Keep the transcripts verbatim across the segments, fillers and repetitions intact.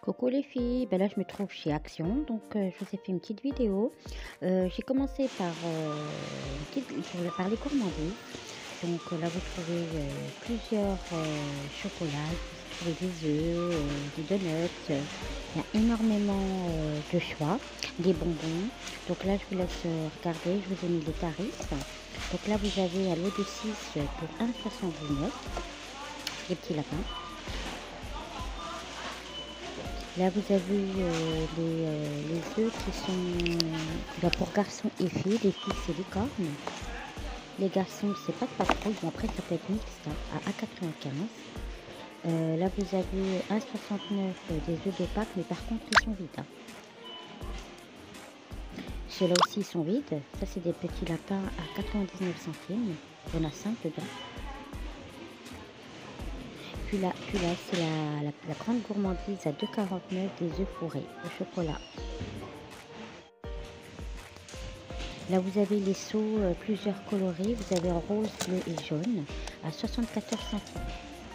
Coucou les filles, ben là je me trouve chez Action, donc euh, je vous ai fait une petite vidéo. Euh, j'ai commencé par, euh, une petite- par par les gourmandises. Donc euh, là vous trouvez euh, plusieurs euh, chocolats, vous trouvez des œufs, euh, des donuts, euh, il y a énormément euh, de choix, des bonbons. Donc là je vous laisse euh, regarder, je vous ai mis les tarifs. Donc là vous avez à l'eau de six pour un virgule soixante-dix-neuf, les petits lapins. Là, vous avez euh, les, euh, les œufs qui sont bah, pour garçons et filles. Les filles, c'est licorne. Les garçons, c'est pas de patrouille. Bon, après, ça peut être mixte hein, à un virgule quatre-vingt-quinze. Euh, là, vous avez un virgule soixante-neuf euh, des œufs de Pâques, mais par contre, ils sont vides. Hein. Ceux-là aussi, ils sont vides. Ça, c'est des petits lapins à quatre-vingt-dix-neuf centimes. Il y en a cinq dedans. Puis là, puis là c'est la, la, la grande gourmandise à deux virgule quarante-neuf des œufs fourrés au chocolat. Là, vous avez les seaux, euh, plusieurs coloris. Vous avez en rose, bleu et jaune à soixante-quatorze centimes.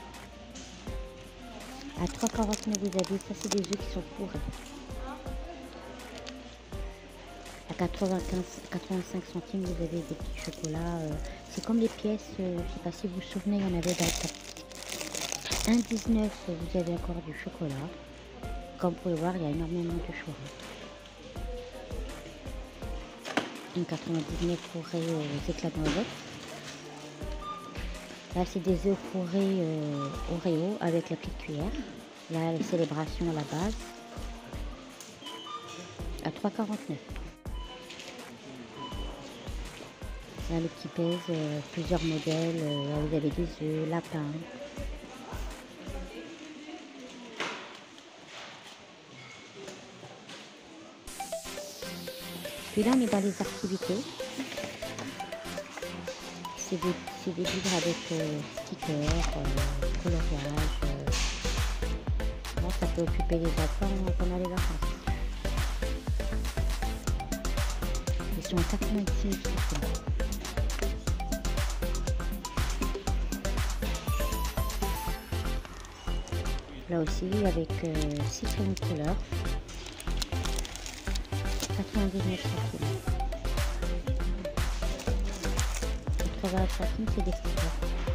À trois virgule quarante-neuf, vous avez, ça c'est des œufs qui sont fourrés. À quatre-vingt-quinze, quatre-vingt-cinq centimes, vous avez des petits chocolats. Euh, c'est comme les pièces, euh, je ne sais pas si vous vous souvenez, il y en avait dans le papier. un virgule dix-neuf, vous avez encore du chocolat. Comme vous pouvez voir, il y a énormément de choix. un virgule quatre-vingt-dix-neuf fourré aux éclats de noisette. Là, c'est des œufs fourrés euh, Oreo avec la petite cuillère. Là, les célébrations à la base. À trois virgule quarante-neuf. Là, le petit pèse, euh, plusieurs modèles. Euh, là, vous avez des œufs, lapins. Puis là, on est dans les activités. C'est des, des livres avec euh, stickers, euh, coloriage. Euh. Bon, ça peut occuper les enfants pendant les vacances. Ils sont à quatre-vingt-dix centimes. Là aussi, avec euh, six crayons de couleur. quatre-vingt-dix-neuf centimes. quatre-vingts centimes, c'est des stickers.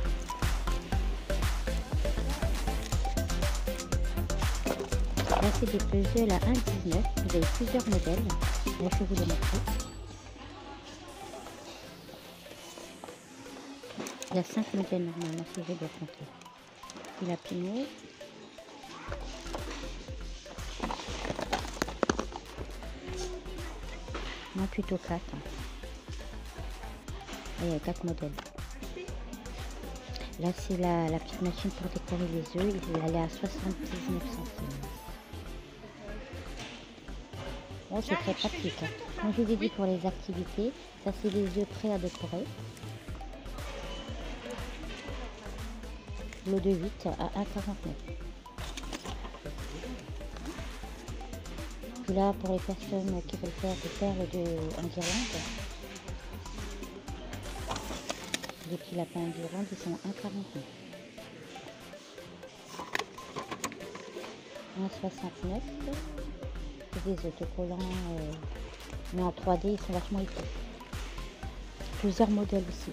Là, c'est des puzzles à un virgule dix-neuf. Vous avez plusieurs modèles. Là, je vais vous les montrer. Il y a cinq modèles normalement, si je dois compter. Puis la Pinot. Non, plutôt quatre. Hein. Il y a quatre modèles. Là, c'est la, la petite machine pour décorer les œufs. Elle est à soixante-dix-neuf centimes. Bon, c'est très pratique. Hein. Moi, je vous ai dit pour les activités. Ça, c'est les œufs prêts à décorer. L'eau de huit à un virgule quarante-neuf. Puis là, pour les personnes qui veulent faire des perles de, en guirlande, les petits lapins en guirlande, ils sont à un virgule quarante-neuf. un virgule soixante-neuf. C'est des autocollants, euh, mais en trois D, ils sont vachement épais. Plusieurs modèles aussi.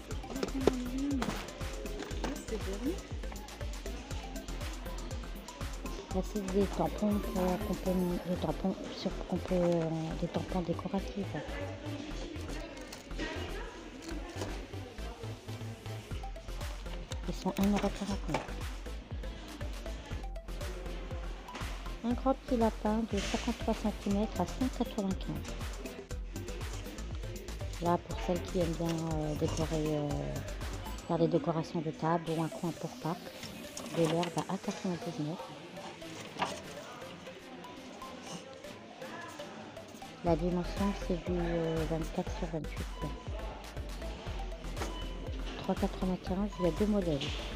Là, c'est des tampons qu'on peut, des tampons sur qu'on peut, euh, des tampons décoratifs. Ils sont un euro quarante-neuf. Un grand petit lapin de cinquante-trois centimètres à cinq virgule quatre-vingt-quinze. Là, pour celles qui aiment bien euh, décorer, euh, faire des décorations de table ou un coin pour Pâques, de l'herbe à un virgule quatre-vingt-dix-neuf. La dimension, c'est du euh, vingt-quatre sur vingt-huit. trois virgule quatre-vingt-quinze, il y a deux modèles.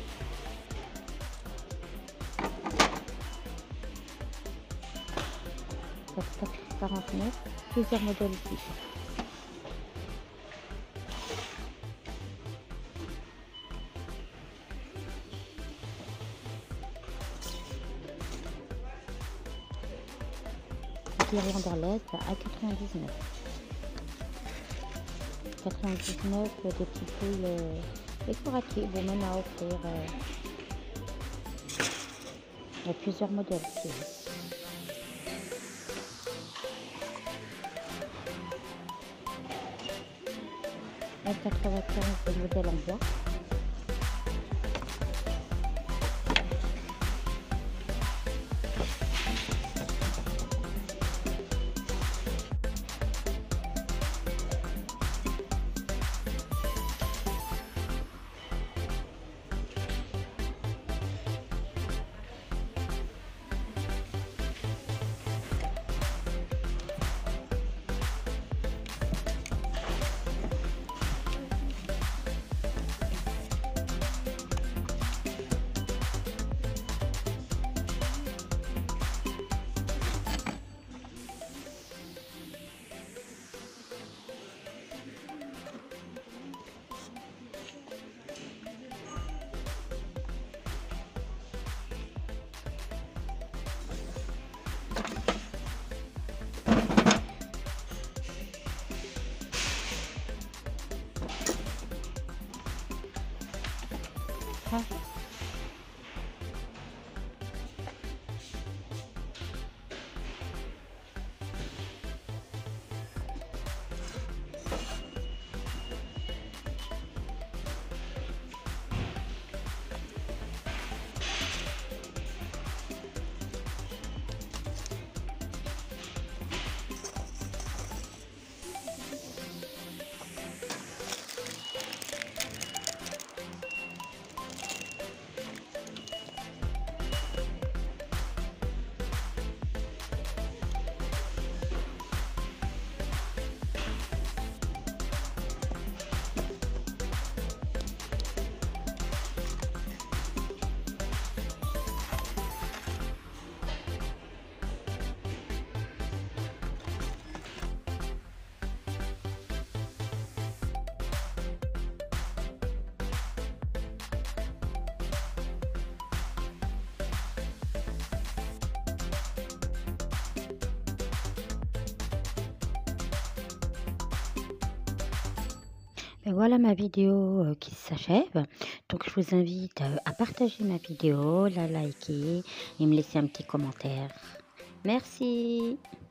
quatre virgule quarante-neuf, plusieurs modèles ici. guirlande à L E D à quatre-vingt-dix-neuf. quatre-vingt-dix-neuf, des petites boules euh, décoratives ou même à offrir. Euh, il y a plusieurs modèles. Si vous voulez. quatre-vingt-quinze, le modèle en bois. Ah. Et voilà ma vidéo euh, qui s'achève. Donc je vous invite euh, à partager ma vidéo, la liker et me laisser un petit commentaire. Merci.